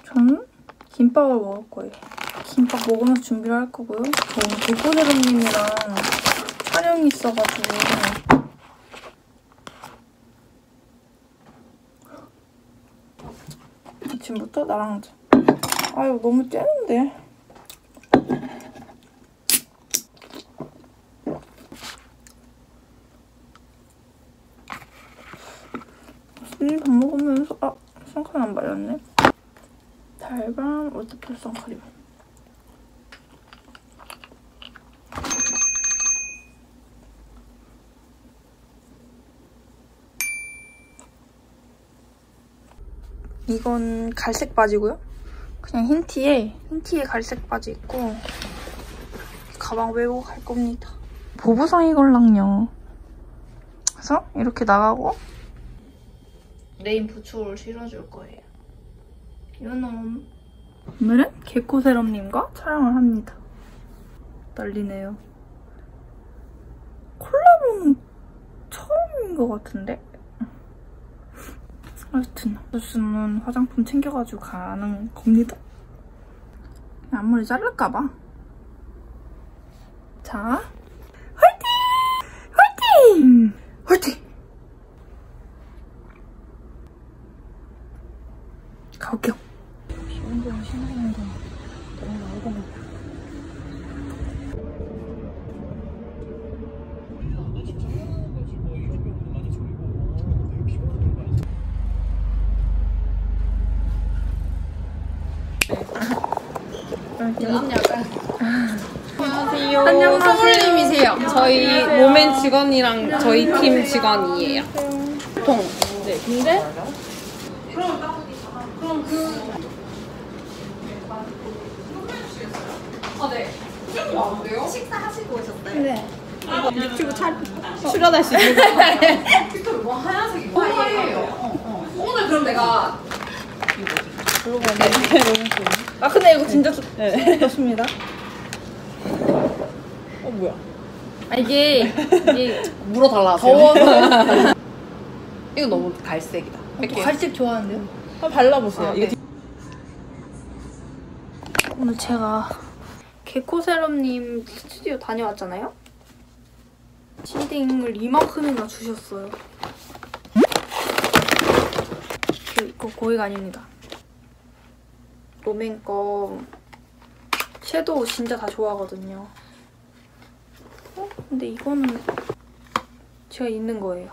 저는 김밥을 먹을 거예요. 김밥 먹으면서 준비를 할 거고요. 저 개코세럼님이랑 촬영이 있어가지고 아침부터 나랑 자. 아유 너무 째는데. 밥 먹으면서 선크림 안 발랐네. 달밤 워터풀 선크림. 이건 갈색 바지고요. 그냥 흰 티에 갈색 바지 있고 가방 메고 갈 겁니다. 보부상 이걸랑요. 그래서 이렇게 나가고 레인 부츠를 실어줄 거예요. 이놈. 오늘은 개코세럼님과 촬영을 합니다. 난리네요. 콜라보는 처음인 것 같은데? 하여튼 쓰는 화장품 챙겨가지고 가는 겁니다. 앞머리 자를까봐. 자, 화이팅! 화이팅! 화이팅! 가볼게요. 비 운동 신나는 거 너무 나오거든요. 안녕하세요. 서울님이세요. 저희 모멘 직원이랑 저희 팀 직원이에요. 보통. 네, 근데 식사하시고 오셨어요? 네. 유튜브 출연할 수 있는 거. 빅토르 뭐 하얀색이 뭐 하얘요. 오늘 그럼 내가 근데 이거 진짜 좋습니다. 뭐야? 이게 물어달라. 더워서. 이거 너무 갈색이다. 갈색 좋아하는데요? 한번 발라보세요. 네. 오늘 제가 개코세럼님 스튜디오 다녀왔잖아요? 쉐딩을 이만큼이나 주셨어요. 이거 거의가 아닙니다. 롬앤 거 섀도우 진짜 다 좋아하거든요. 근데 이거는 제가 있는 거예요.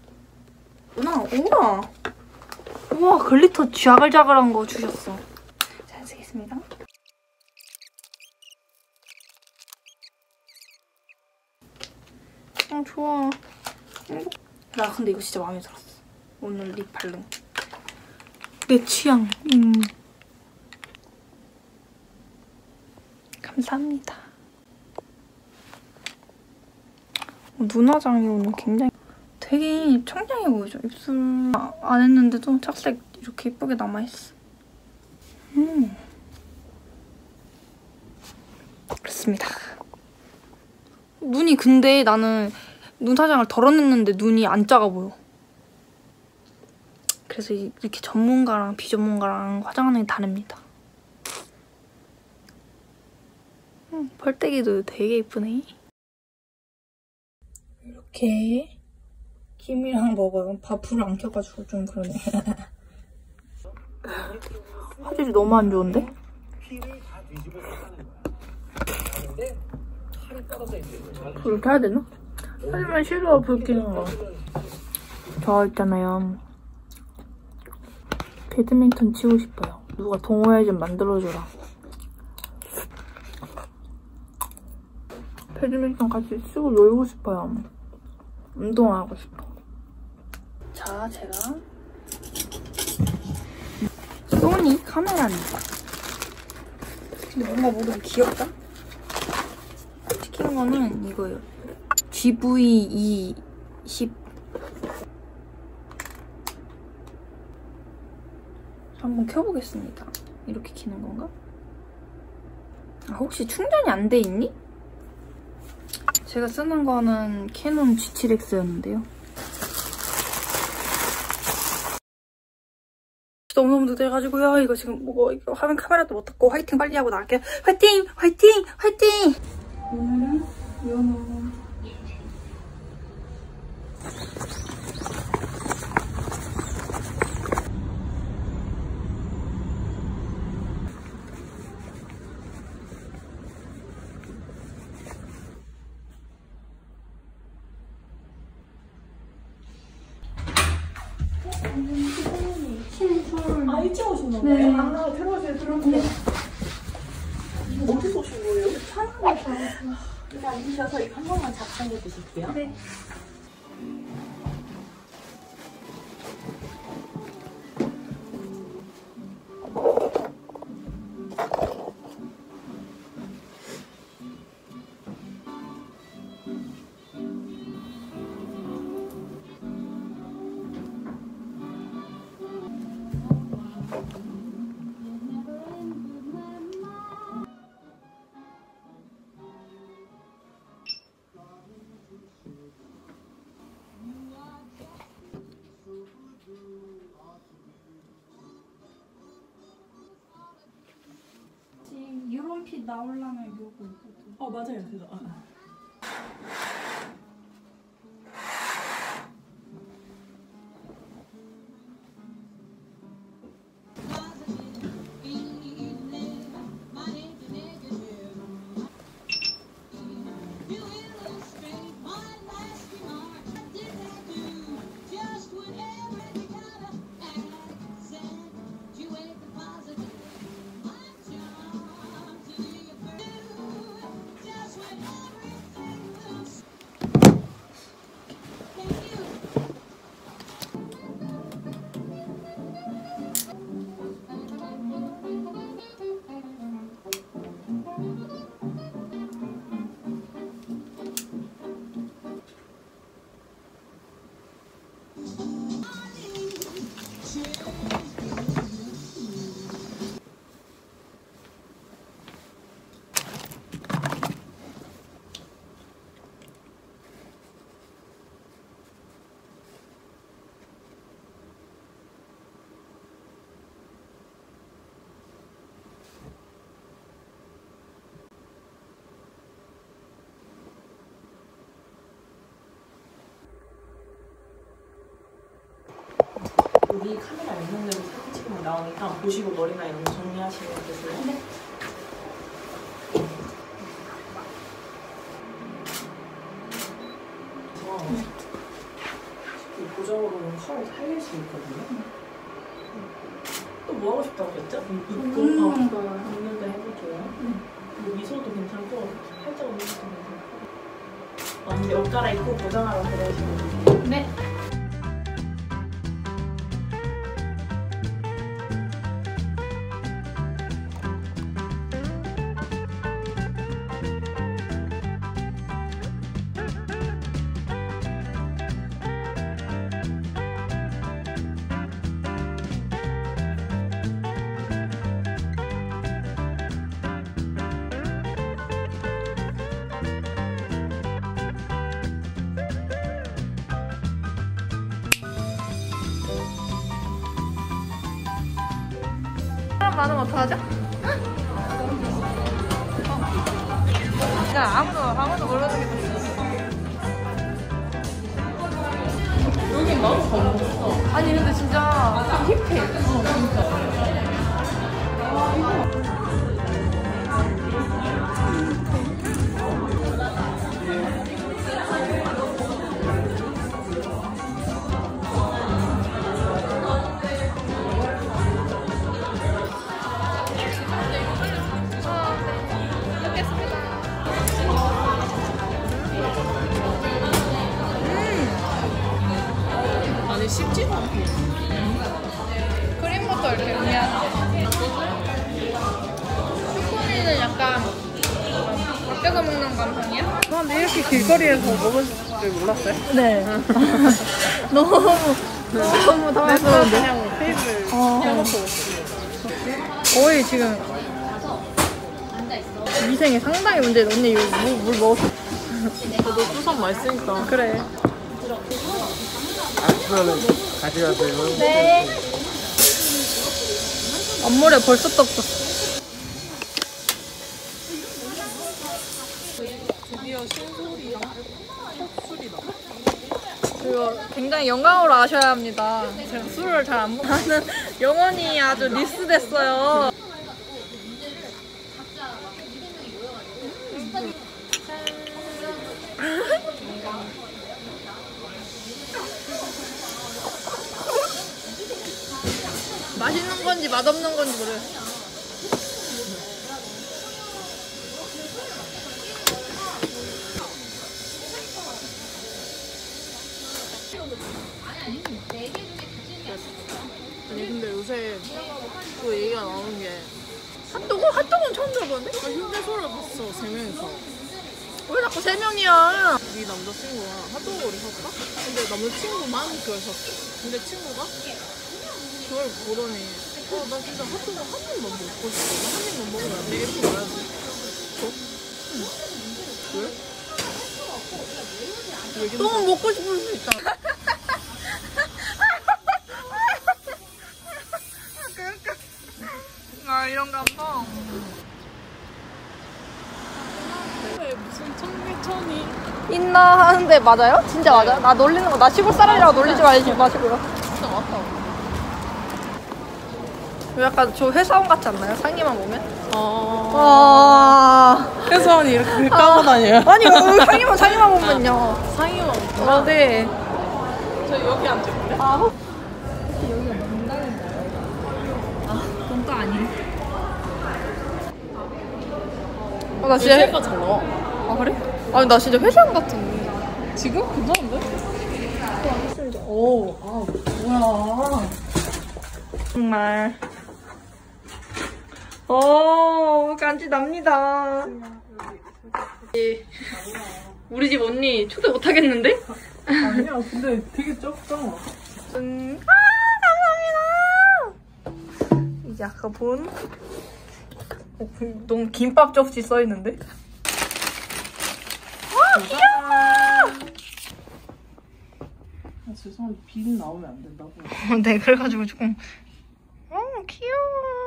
우와 글리터 자글자글한 거 주셨어. 잘 쓰겠습니다. 좋아. 나 근데 이거 진짜 마음에 들었어. 오늘 립 바른 거. 내 취향. 감사합니다. 눈화장이 오늘 굉장히 되게 청량해 보이죠? 입술 안 했는데도 착색 이렇게 예쁘게 남아있어. 그렇습니다. 눈이 근데 나는 눈화장을 덜어냈는데 눈이 안 작아 보여. 그래서 이렇게 전문가랑 비전문가랑 화장하는 게 다릅니다. 펄떼기도 되게 예쁘네. 이렇게 김이랑 먹어요. 불을 안 켜가지고 좀 그러네. 화질이 너무 안 좋은데? 불을 켜야 되나? 하지만 싫어, 불 켜는 거. 저 있잖아요. 배드민턴 치고 싶어요. 누가 동호회 좀 만들어줘라. 배드민턴 같이 쓰고 놀고 싶어요. 운동하고 싶어. 자, 제가 소니 카메라입니다. 근데 뭔가 모르게 귀엽다? 시킨 거는 이거예요. GV-E10. 한번 켜보겠습니다. 이렇게 키는 건가? 혹시 충전이 안 돼 있니? 제가 쓰는 거는 캐논 G7X였는데요. 너무너무 늦어가지고요. 이거 지금 뭐 이거 화면 카메라도 못 닫고 화이팅 빨리 하고 나갈게요. 화이팅! 화이팅! 화이팅! 오늘은 연어. 아, 일찍 오신 건가요? 네. 아, 들어오세요, 들어오세요. 어디서 오신 거예요? 촬영에서. 여기 앉으셔서 이거 한 번만 작성해 주실게요. 네. 지금 유ром핏 나오려면 요거 이거죠. 맞아요, 그거. 여기 카메라 있는 데로 사진 찍으면 나오니까 보시고 머리나 이런 거 정리하시면 되세요. 네. 이 고정으로는 컬을 살릴 수 있거든요. 또 뭐 하고 싶다고 그랬죠? 입고 웃는데 해볼게요. 미소도 괜찮고 살짝 웃는 것도 괜찮고. 언니 옷 갈아입고 고정하러 들어오시면 돼요. 네. 사람 많으면 어떡하죠? 그냥 아무도 모르는 게 됐어. 여긴 너무 없어. 아니 근데 진짜 좀 힙해. 진짜. 아니 쉽지도 않게. 크림부터 이렇게 미안해. 초코니는 약간 밖에서 먹는 감성이야? 근데 이렇게 길거리에서 먹을 줄 몰랐어요. 네. 너무 당황스러운데? 그냥 테이블 펴놓고 거의 지금 위생에 상당히 문제돼. 언니 이거 물 먹었어. 저도 수선 맛있으니까. 그래. 그러면 가져가세요. 네. 앞머리에 벌써 떡졌어. 드디어 신소리랑 헛술이다. 그리고 굉장히 영광으로 아셔야 합니다. 제가 술을 잘 안 먹는 영혼이 아주 리스됐어요. 맛있는 건지 맛없는 건지 모르겠어. 아니 근데 요새 또 얘기가 나오는 게 핫도그는 처음 들어보는데? 휴게소를 봤어 3명이서. 왜 자꾸 3명이야? 네 남자친구가 핫도그를 샀다? 근데 남자친구만 그걸 샀어. 근데 친구가 그걸 보더니 나 진짜 핫도그 한 입만 먹고 싶어. 한 입만 먹으면 안 돼? 이렇게 말하지. 왜? 너무 먹고 싶을 수 있잖아. 아 이런 감성. 무슨 청계천이 있나 하는데 맞아요? 진짜 맞아요? 나 놀리는 거, 나 시골 사람이라고 놀리지 마시고요. 진짜 맞다. 약간 저 회사원 같지 않나요? 상의만 보면? 회사원이 이렇게 까고 다녀요. 아니 상의만 보면요. 상의만 아 네. 저 여기 앉을게요. 여기가 농담인가요? 농담 아니에요? 나 진짜 회사가 잘 나와. 아 그래? 아니 나 진짜 회사원 같은데. 지금? 괜찮은데? 오, 뭐야. 정말. 간지 납니다. 우리 집 언니 초대 못 하겠는데? 아니야, 근데 되게 적잖아. 감사합니다. 이제 아까 본 너무 김밥 접시 써 있는데? 귀여워. 죄송한데 비린 나오면 안 된다고. 네 그래가지고 조금 귀여워.